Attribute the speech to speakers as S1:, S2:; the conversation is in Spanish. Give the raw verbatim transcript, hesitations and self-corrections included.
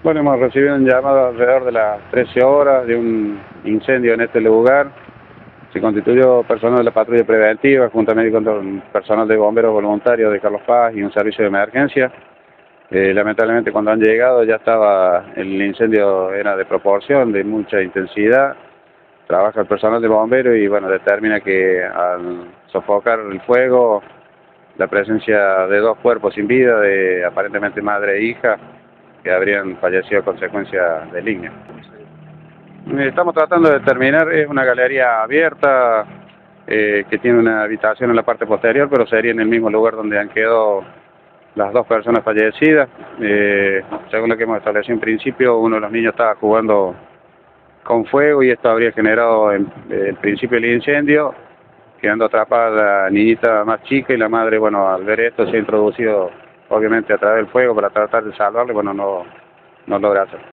S1: Bueno, hemos recibido un llamado alrededor de las trece horas de un incendio en este lugar. Se constituyó personal de la patrulla preventiva, juntamente con personal de bomberos voluntarios de Carlos Paz y un servicio de emergencia. Eh, lamentablemente cuando han llegado ya estaba, el incendio era de proporción, de mucha intensidad. Trabaja el personal de bomberos y bueno, determina que al sofocar el fuego, la presencia de dos cuerpos sin vida, de aparentemente madre e hija, que habrían fallecido a consecuencia del ignio. Estamos tratando de determinar, es una galería abierta eh, que tiene una habitación en la parte posterior, pero sería en el mismo lugar donde han quedado las dos personas fallecidas. Eh, según lo que hemos establecido en principio, uno de los niños estaba jugando con fuego y esto habría generado en, en principio el incendio, quedando atrapada la niñita más chica, y la madre, bueno, al ver esto se ha introducido obviamente a través del fuego para tratar de salvarle, bueno, no, no logra hacerlo.